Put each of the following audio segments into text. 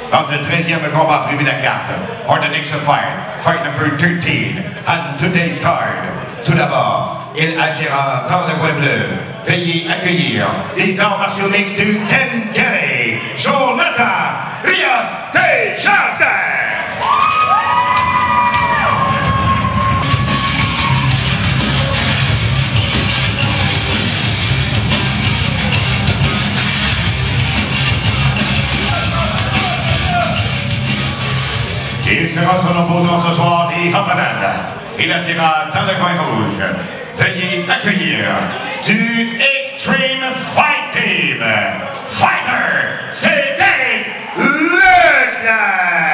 Dans ce 13e combat prévu de la carte, for the next fight, fight number 13, and today's card. Tout d'abord, il agira dans le coin bleu. Veuillez accueillir les arts martiaux mixtes du Kanrekai, Jonathan Rios Desjardins. Il sera son opposant ce soir des Repentigny. Il agira dans le coin rouge. Veuillez accueillir du Extreme Fight Team, Fighter Cédric Leclair.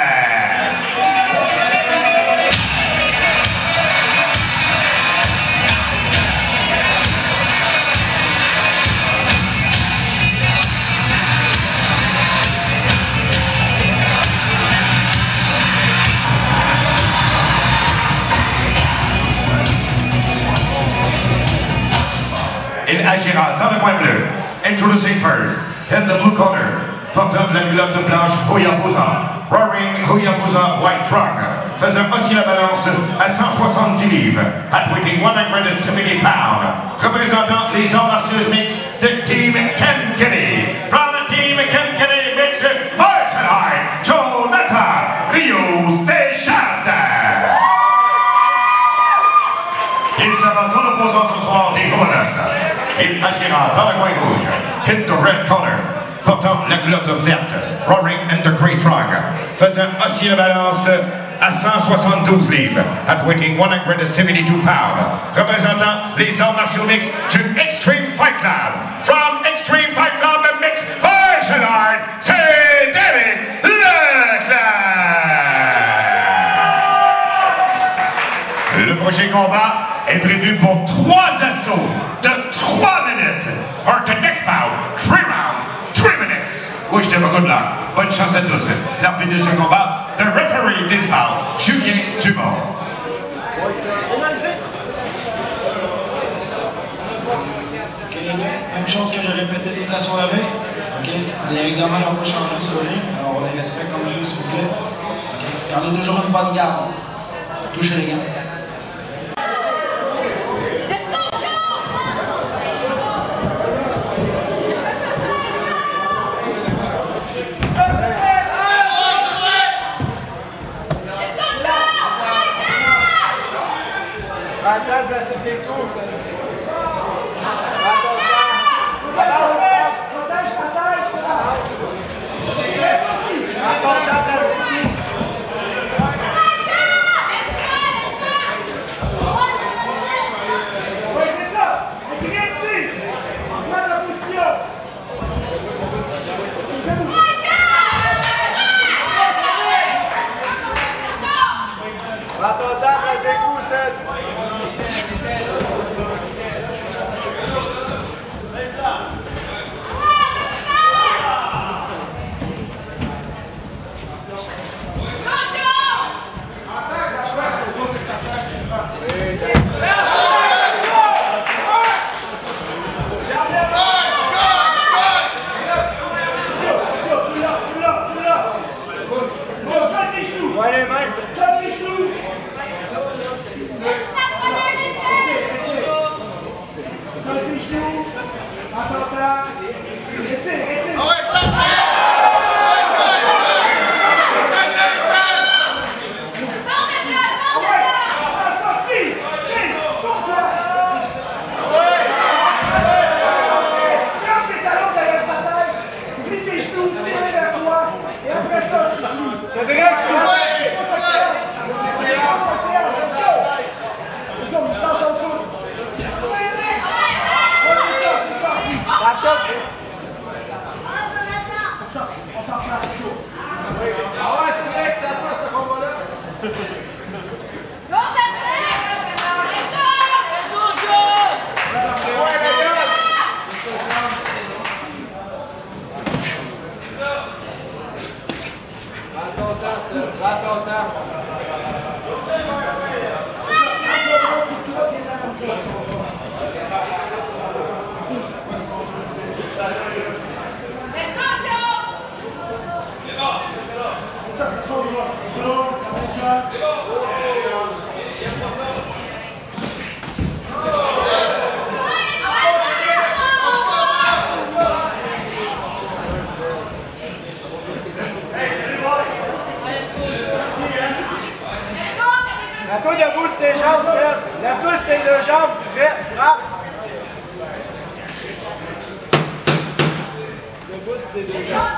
Il agira dans le coin bleu. Introducing first, in the blue corner, portant la culotte blanche opposant, wearing opposant white trunk, faisant aussi la balance à 170 livres, at weighing 170 pounds, représentant les arts martiaux mixtes de Team Kanrekai. From the Team Kanrekai mixed martial art, Jonathan Rios Desjardins. Il sera ton opposant ce soir des Joliette. Il agira dans le coin rouge, in the red corner, portant la culotte verte, roaring in the grey trunk, faisant aussi la balance à 172 livres, at weighing 172 pounds, représentant les arts martiaux mixtes du Extreme Fight Club. From Extreme Fight Club Mixed Martial Art, Cédric Leclair. Le prochain combat est prévu pour 3 assauts de 3 minutes. Or the next bout, 3 rounds, 3 minutes. Wish them a good luck. Bonne chance à tous. L'arbitre de ce combat, the referee this bout, Julien Dumont. Ok les gars, même chose que j'ai répété toute la soirée. Ok, les règlements n'ont pas changé sur le ring, alors on les respecte comme jeu s'il vous plaît. Ok, gardez toujours une bonne garde. Touchez les gars. C'est des coups, Lève-toi debout sur tes jambes, Fred. Lève-toi sur tes deux jambes, Fred. Frappe. Debout sur tes deux jambes.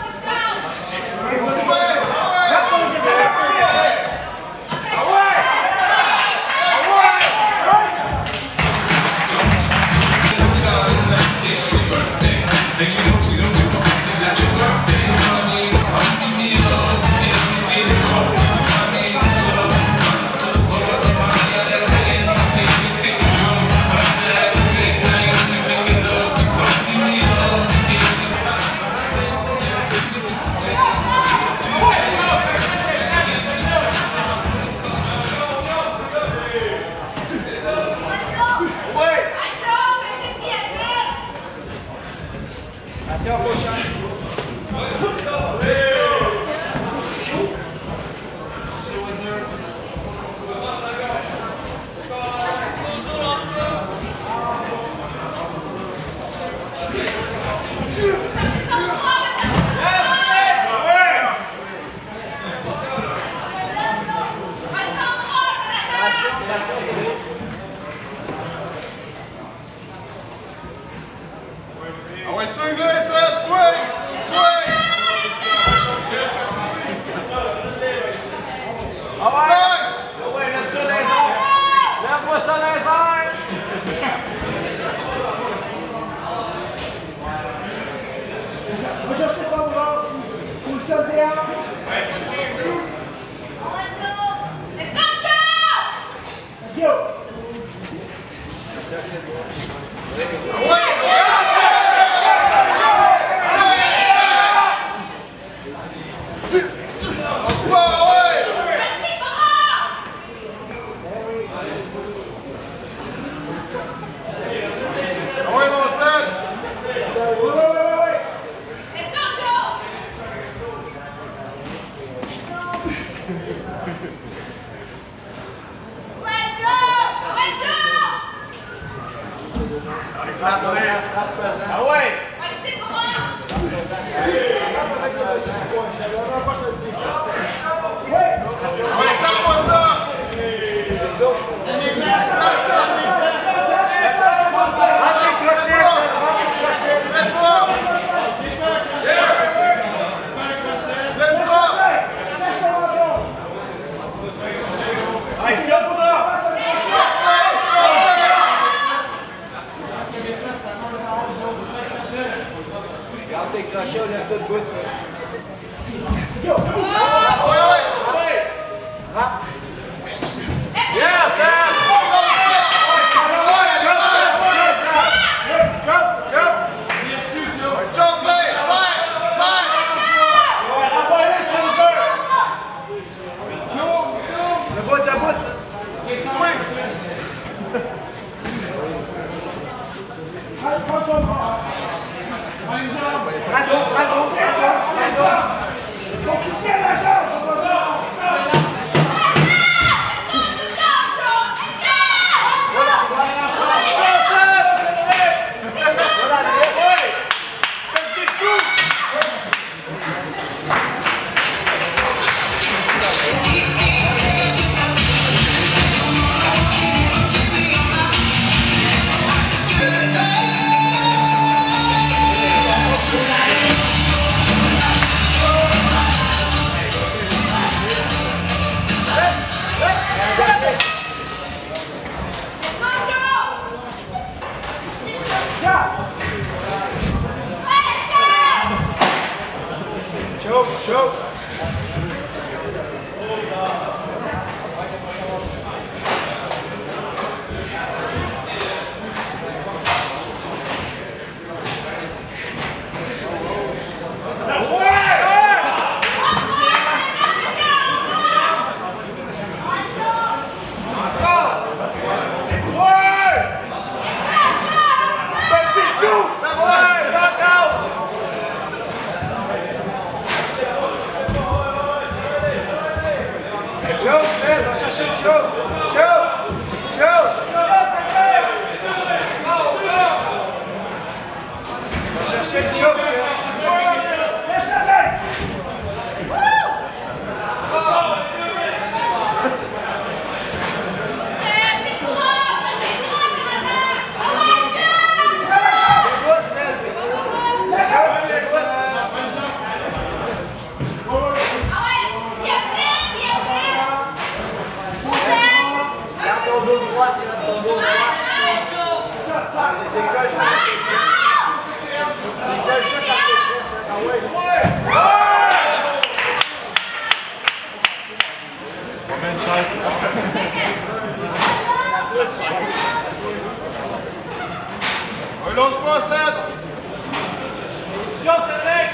Lâche pas, Cédric! Yo, Cédric!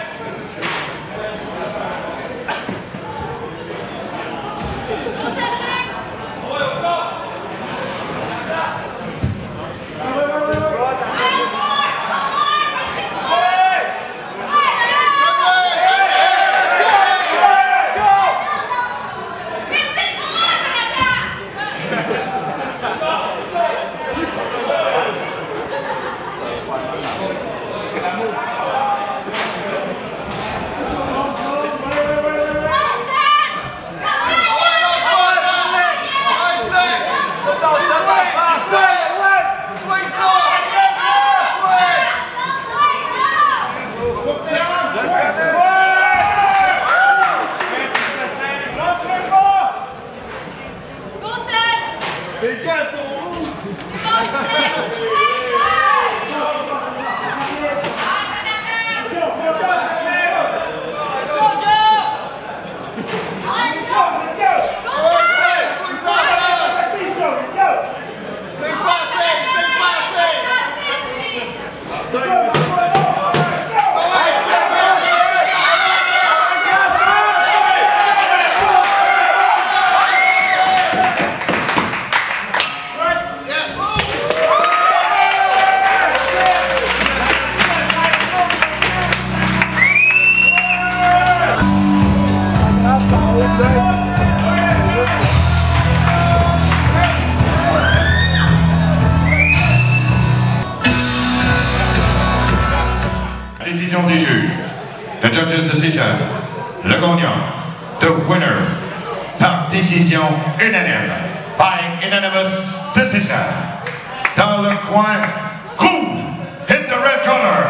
Décision des juges. The judge's decision. Le gagnant, the winner, par décision unanime, by unanimous decision. Dans le coin rouge, in the red color,